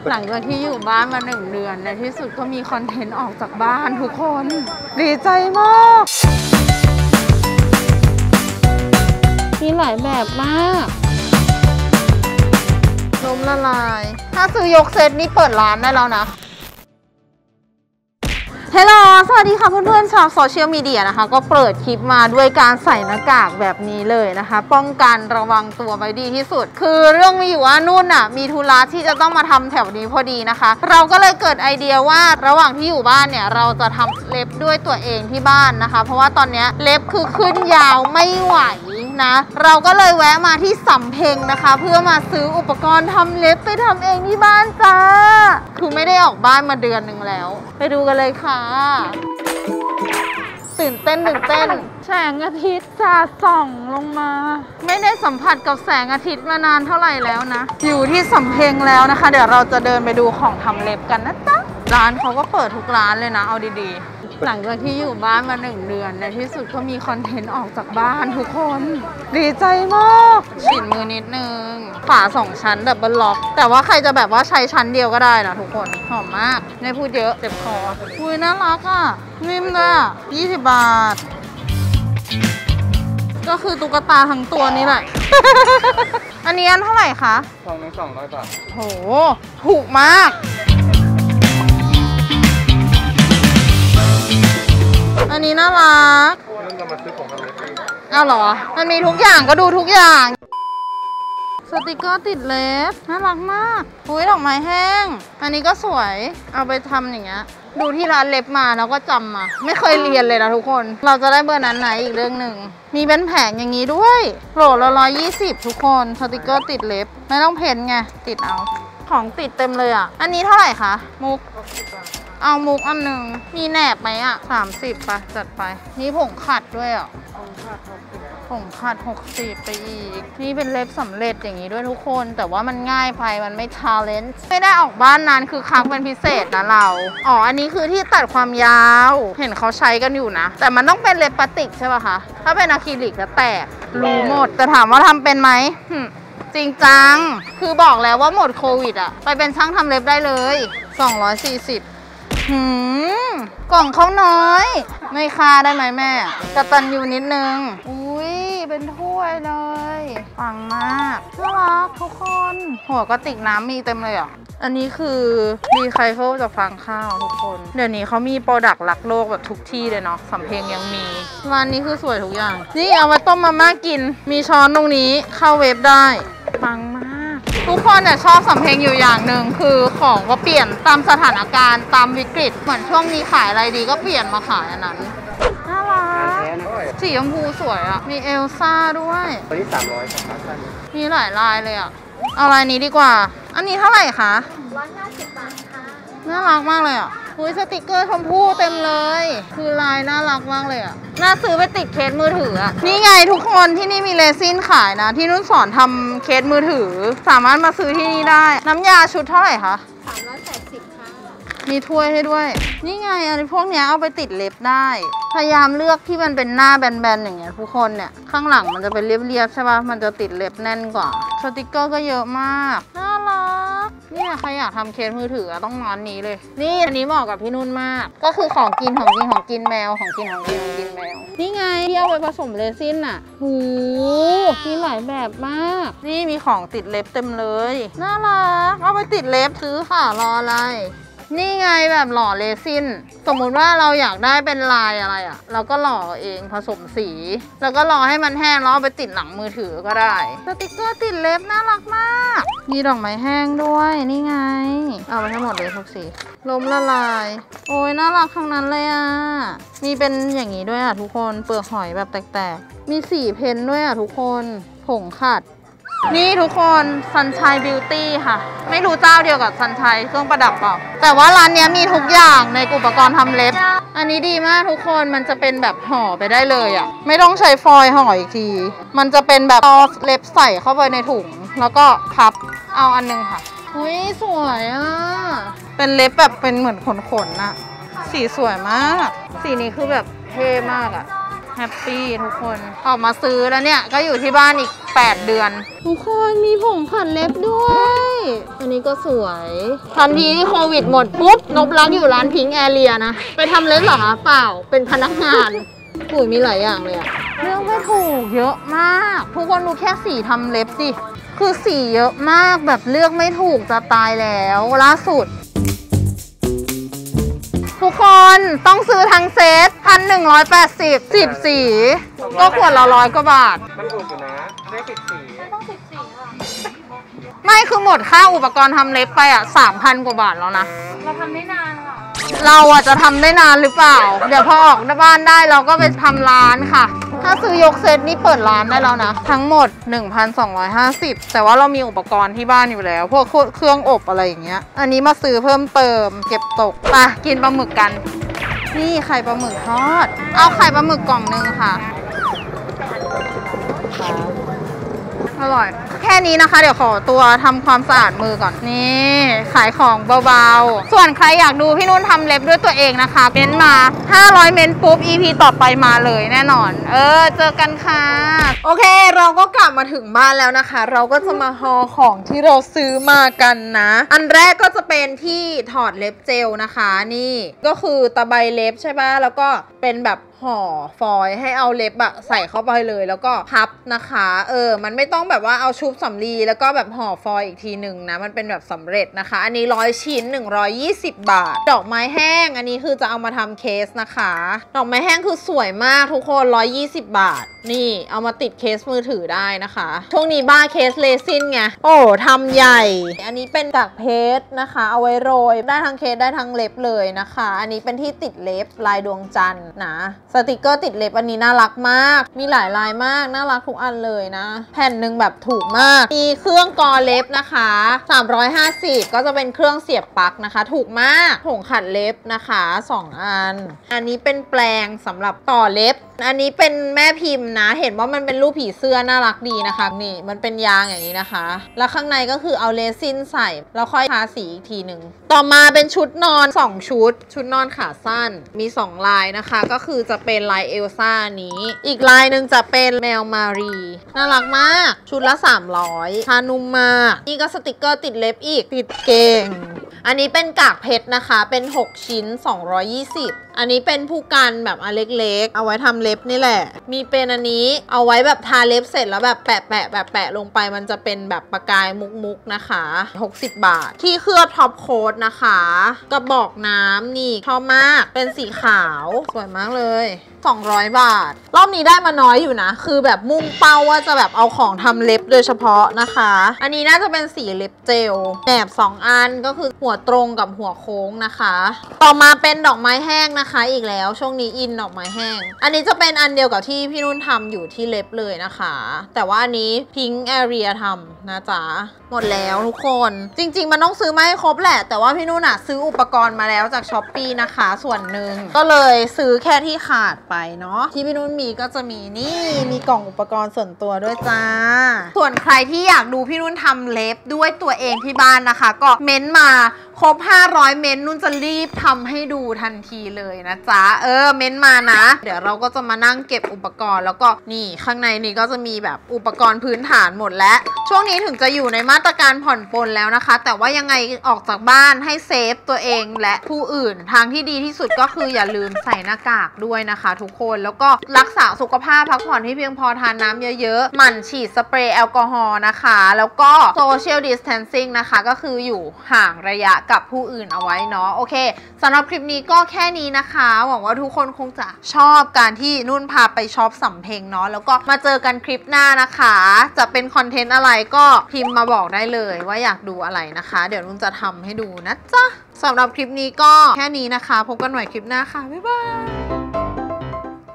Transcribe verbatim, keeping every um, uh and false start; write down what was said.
หลังจากที่อยู่บ้านมาหนึ่งเดือนในที่สุดก็มีคอนเทนต์ออกจากบ้านทุกคนดีใจมากมีหลายแบบมากล้มละลายถ้าซื้อยกเซตนี้เปิดร้านได้แล้วนะเฮลโลสวัสดีค่ะเพื่อนๆชาวโซเชียลมีเดียนะคะก็เปิดคลิปมาด้วยการใส่หน้ากากแบบนี้เลยนะคะป้องกันระวังตัวไว้ดีที่สุดคือเรื่องมีอยู่ว่านุ่นอ่ะมีธุระที่จะต้องมาทำแถวนี้พอดีนะคะเราก็เลยเกิดไอเดียว่าระหว่างที่อยู่บ้านเนี่ยเราจะทำเล็บด้วยตัวเองที่บ้านนะคะเพราะว่าตอนนี้เล็บคือขึ้นยาวไม่ไหวนะเราก็เลยแวะมาที่สำเพ็งนะคะเพื่อมาซื้ออุปกรณ์ทำเล็บไปทำเองที่บ้านจ้าคือไม่ได้ออกบ้านมาเดือนหนึ่งแล้วไปดูกันเลยค่ะตื่นเต้นตื่นเต้นแสงอาทิตย์จะส่องลงมาไม่ได้สัมผัสกับแสงอาทิตย์มานานเท่าไหร่แล้วนะอยู่ที่สำเพ็งแล้วนะคะเดี๋ยวเราจะเดินไปดูของทำเล็บกันนะจ๊ะร้านเขาก็เปิดทุกร้านเลยนะเอาดีๆหลังจากที่อยู่บ้านมาหนึ่งเดือนในที่สุดก็มีคอนเทนต์ออกจากบ้านทุกคนดีใจมากฉีดมือนิดนึงฝาสองชั้นดับเบิลล็อกแต่ว่าใครจะแบบว่าใช้ชั้นเดียวก็ได้นะทุกคนหอมมากไม่พูดเยอะเจ็บคออุ้ยน่ารักอ่ะนิ่มเลยอ่ะยี่สิบบาทก็คือตุ๊กตาทั้งตัวนี้แหละ อันนี้อันเท่าไหร่คะสองนึงสองร้อยบาทโหถูกมากอันนี้น่ารักนั่นจะมาซื้อของทำเล็บอ้าวเหรอมันมีทุกอย่างก็ดูทุกอย่างสติกเกอร์ติดเล็บน่ารักมากอุ้ยดอกไม้แห้งอันนี้ก็สวยเอาไปทำอย่างเงี้ยดูที่ร้านเล็บมาแล้วก็จำมาไม่เคยเรียนเลยนะทุกคนเราจะได้เบอร์นั้นไหนอีกเรื่องหนึ่งมีเป็นแผงอย่างนี้ด้วยโหลละร้อยยี่สิบทุกคนสติกเกอร์ติดเล็บไม่ต้องเพ้นไงติดเอาของติดเต็มเลยอ่ะอันนี้เท่าไหร่คะมุกเอามุกอันหนึ่งมีแหนบไหมอ่ะสามสิบป่ะจัดไปนี่ผงขัดด้วยอ่ะผงขัดหกสิบไปอีกนี่เป็นเล็บสำเร็จอย่างนี้ด้วยทุกคนแต่ว่ามันง่ายไปมันไม่ชาเลนจ์ไม่ได้ออกบ้านนานคือครั้งเป็นพิเศษนะเราอ๋ออันนี้คือที่ตัดความยาวเห็นเขาใช้กันอยู่นะแต่มันต้องเป็นเล็บพลาสติกใช่ป่ะคะถ้าเป็นอะคริลิกจะแตกรู้หมดแต่ถามว่าทำเป็นไหมจริงจังคือบอกแล้วว่าหมดโควิดอะไปเป็นช่างทำเล็บได้เลยสองร้อยสี่สิบหืมกล่องเขาน้อยไม่ค่าได้ไหมแม่กระตันอยู่นิดนึงอุ้ยเป็นถ้วยเลยปังมากน่ารักทุกคนหัวกระติกน้ำมีเต็มเลยอ่ะอันนี้คือรีไคเคิลจากฟางข้าวทุกคนเดี๋ยวนี้เขามีโปรดักต์รักโลกแบบทุกที่เลยเนาะสำเพ็งยังมีร้านนี้คือสวยทุกอย่างนี่เอาไว้ต้มมาม่ากินมีช้อนตรงนี้เข้าเวฟได้ปังมากทุกคนเนี่ยชอบสำเพ็งอยู่อย่างหนึ่งคือของก็เปลี่ยนตามสถานการณ์ตามวิกฤตเหมือนช่วงนี้ขายอะไรดีก็เปลี่ยนมาขายอันนั้นน่ารักสีชมพูสวยอ่ะมีเอลซ่าด้วยตัวนี้สามร้อยครับมีหลายลายเลยอ่ะเอาลายนี้ดีกว่าอันนี้เท่าไหร่คะร้อยห้าสิบบาทค่ะน่ารักมากเลยอ่ะอุ้ยสติกเกอร์ชมพูเต็มเลยคือลายน่ารักมากเลยอ่ะน่าซื้อไปติดเคสมือถืออ่ะนี่ไงทุกคนที่นี่มีเรซินขายนะที่นุ่นสอนทำเคสมือถือสามารถมาซื้อที่นี่ได้น้ำยาชุดเท่าไหร่คะสามร้อยแปดสิบค่ะมีถ้วยให้ด้วยนี่ไงอันนี้พวกนี้เอาไปติดเล็บได้พยายามเลือกที่มันเป็นหน้าแบนๆอย่างเงี้ยทุกคนเนี่ยข้างหลังมันจะเป็นเรียบๆใช่ป่ะมันจะติดเล็บแน่นกว่าสติกเกอร์ก็เยอะมากน่ารักเนี่ยใครอยากทำเคสมือถือต้องนอนนี้เลยนี่อันนี้เหมาะกับพี่นุ่นมากก็คือของกินของกินของกินแมวของกินของกินของกินแมวนี่ไงที่เอาไปผสมเรซินอ่ะหูมีหลายแบบมากนี่มีของติดเล็บเต็มเลยน่ารักเอาไปติดเล็บซื้อค่ะรออะไรนี่ไงแบบหล่อเรซินสมมุติว่าเราอยากได้เป็นลายอะไรอ่ะเราก็หล่อเองผสมสีแล้วก็รอให้มันแห้งแล้วเอาไปติดหลังมือถือก็ได้สติกเกอร์ติดเล็บน่ารักมากมีดอกไม้แห้งด้วยนี่ไงเอาไปให้หมดเลยทุกสีล้มละลายโอ้ยน่ารักทั้งนั้นเลยอ่ะมีเป็นอย่างนี้ด้วยอ่ะทุกคนเปลือกหอยแบบแตกๆมีสีเพนด้วยอ่ะทุกคนผงขัดนี่ทุกคน Sunshine Beauty ค่ะไม่รู้เจ้าเดียวกับ Sunshine เครื่องประดับเปล่าแต่ว่าร้านนี้มีทุกอย่างในอุปกรณ์ทำเล็บอันนี้ดีมากทุกคนมันจะเป็นแบบห่อไปได้เลยอ่ะไม่ต้องใช้ฟอยล์ห่ออีกทีมันจะเป็นแบบเอาเล็บใส่เข้าไปในถุงแล้วก็พับเอาอันนึงค่ะอุ้ยสวยอ่ะเป็นเล็บแบบเป็นเหมือนขนๆน่ะสีสวยมากสีนี้คือแบบเท่มากอ่ะแฮปปี้ทุกคนออกมาซื้อแล้วเนี่ยก็อยู่ที่บ้านอีกแปดเดือนทุกคนมีผงขัดเล็บด้วยอันนี้ก็สวยทันทีที่โควิดหมดปุ๊บนบลักอยู่ร้านพิงค์แอเรียนะไปทำเล็บเหรอคะเปล่าเป็นพนักงานปุ๋ยมีหลายอย่างเลยอะเรื่องไม่ถูกเยอะมากทุกคนดูแค่สีทำเล็บสิคือสีเยอะมากแบบเลือกไม่ถูกจะตายแล้วล่าสุดทุกคนต้องซื้อทั้งเซตพันหนึ่งร้อยแปดสิบสิบสีก็ขวดละร้อยกว่าบาทมันถูกอยู่นะได้สิบสีไม่ต้องสิบสีค่ะไม่คือหมดค่าอุปกรณ์ทำเล็บไปอ่ะสามพันกว่าบาทแล้วนะเราทำได้นานค่ะเราอ่ะจะทำได้นานหรือเปล่าเดี๋ยวพอออกบ้านได้เราก็ไปทำร้านค่ะถ้าซื้อยกเซตนี้เปิดร้านได้แล้วนะทั้งหมด หนึ่งพันสองร้อยห้าสิบ แต่ว่าเรามีอุปกรณ์ที่บ้านอยู่แล้วพวกเครื่องอบอะไรอย่างเงี้ยอันนี้มาซื้อเพิ่มเติมเก็บตกไปกินปลาหมึกกันนี่ไข่ปลาหมึกทอดเอาไข่ปลาหมึกกล่องนึงค่ะอร่อยแค่นี้นะคะเดี๋ยวขอตัวทำความสะอาดมือก่อนนี่ขายของเบาๆส่วนใครอยากดูพี่นุ่นทำเล็บด้วยตัวเองนะคะเม้นมาห้าร้อยเม้นปุ๊บ อี พี ต่อไปมาเลยแน่นอนเออเจอกันค่ะโอเคเราก็กลับมาถึงบ้านแล้วนะคะเราก็จะมาฮอของที่เราซื้อมากันนะอันแรกก็จะเป็นที่ถอดเล็บเจลนะคะนี่ก็คือตะไบเล็บใช่ปะแล้วก็เป็นแบบห่อฟอยล์ให้เอาเล็บอะใส่เข้าไปเลยแล้วก็พับนะคะเออมันไม่ต้องแบบว่าเอาชุบสำลีแล้วก็แบบห่อฟอยล์อีกทีหนึ่งนะมันเป็นแบบสำเร็จนะคะอันนี้ร้อยชิ้นหนึ่งร้อยยี่สิบบาทดอกไม้แห้งอันนี้คือจะเอามาทำเคสนะคะดอกไม้แห้งคือสวยมากทุกคนร้อยยี่สิบบาทนี่เอามาติดเคสมือถือได้นะคะช่วงนี้บ้าเคสเลซินไงโอ้ทำใหญ่อันนี้เป็นกากเพชรนะคะเอาไว้โรยได้ทั้งเคสได้ทั้งเล็บเลยนะคะอันนี้เป็นที่ติดเล็บลายดวงจันทร์นะสติกเกอร์ติดเล็บอันนี้น่ารักมากมีหลายลายมากน่ารักทุกอันเลยนะแผ่นหนึ่งแบบถูกมากมีเครื่องกอเล็บนะคะสามร้อยห้าสิบก็จะเป็นเครื่องเสียบปลั๊กนะคะถูกมากผงขัดเล็บนะคะสองอันอันนี้เป็นแปลงสำหรับต่อเล็บอันนี้เป็นแม่พิมพ์นะเห็นว่ามันเป็นรูปผีเสื้อน่ารักดีนะคะนี่มันเป็นยางอย่างนี้นะคะแล้วข้างในก็คือเอาเรซินใส่แล้วค่อยทาสีอีกทีหนึ่งต่อมาเป็นชุดนอนสองชุดชุดนอนขาสั้นมีสองลายนะคะก็คือจะเป็นลายเอลซ่านี้อีกลายหนึ่งจะเป็นแมวมารีน่ารักมากชุดละสามร้อยทานุ่มมากนี่ก็สติกเกอร์ติดเล็บอีกติดเก่งอันนี้เป็นกากเพชรนะคะเป็นหกชิ้นสองร้อยยี่สิบอันนี้เป็นผู้กันแบบอันเล็กๆเอาไว้ทำเล็บนี่แหละมีเป็นอันนี้เอาไว้แบบทาเล็บเสร็จแล้วแบบแปะแปะแบบแปะลงไปมันจะเป็นแบบประกายมุกๆนะคะหกสิบบาทที่เคลือบท็อปโค้ดนะคะกระบอกน้ำนี่ชอบมากเป็นสีขาวสวยมากเลยสองร้อยบาทรอบนี้ได้มาน้อยอยู่นะคือแบบมุ่งเป้าว่าจะแบบเอาของทำเล็บโดยเฉพาะนะคะอันนี้น่าจะเป็นสีเล็บเจลแบบสองอันก็คือหัวตรงกับหัวโค้งนะคะต่อมาเป็นดอกไม้แห้งนะคะอีกแล้วช่วงนี้อินดอกไม้แห้งอันนี้จะเป็นอันเดียวกับที่พี่นุ่นทำอยู่ที่เล็บเลยนะคะแต่ว่าอันนี้พิงค์แอเรียทำนะจ๊ะหมดแล้วทุกคนจริงๆมันต้องซื้อมาให้ครบแหละแต่ว่าพี่นุ่นอะซื้ออุปกรณ์มาแล้วจากช้อปปี้นะคะส่วนหนึ่งก็เลยซื้อแค่ที่ขาดไปเนาะที่พี่นุ่นมีก็จะมีนี่มีกล่องอุปกรณ์ส่วนตัวด้วยจ้าส่วนใครที่อยากดูพี่นุ่นทำเล็บด้วยตัวเองที่บ้านนะคะก็เม้นมาครบห้าร้อยเม้นนุ่นจะรีบทำให้ดูทันทีเลยนะจ๊ะเออเม้นมานะเดี๋ยวเราก็จะมานั่งเก็บอุปกรณ์แล้วก็นี่ข้างในนี่ก็จะมีแบบอุปกรณ์พื้นฐานหมดแล้วช่วงนี้ถึงจะอยู่ในมาตรการผ่อนปลนแล้วนะคะแต่ว่ายังไงออกจากบ้านให้เซฟตัวเองและผู้อื่นทางที่ดีที่สุดก็คืออย่าลืมใส่หน้ากากด้วยนะคะทุกคนแล้วก็รักษาสุขภาพพักผ่อนให้เพียงพอทานน้ำเยอะๆหมั่นฉีดสเปรย์แอลกอฮอล์นะคะแล้วก็ social distancing นะคะก็คืออยู่ห่างระยะกับผู้อื่นเอาไว้เนาะโอเคสำหรับคลิปนี้ก็แค่นี้นะคะหวังว่าทุกคนคงจะชอบการที่นุ่นพาไปช็อปสำเพ็งเนาะแล้วก็มาเจอกันคลิปหน้านะคะจะเป็นคอนเทนต์อะไรก็พิมพ์มาบอกได้เลยว่าอยากดูอะไรนะคะเดี๋ยวนุ่นจะทำให้ดูนะจ๊ะสำหรับคลิปนี้ก็แค่นี้นะคะพบกันใหม่คลิปหน้าค่ะบ๊ายบาย